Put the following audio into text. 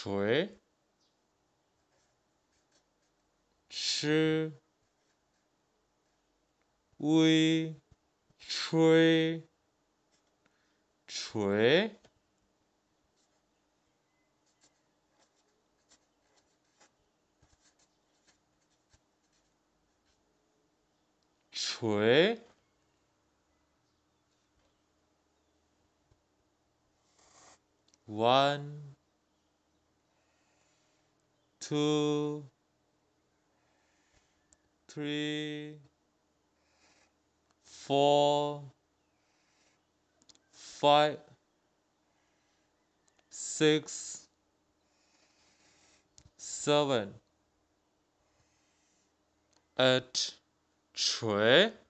锤吃微吹锤锤 1 2 3 4 5 6 7 8 锤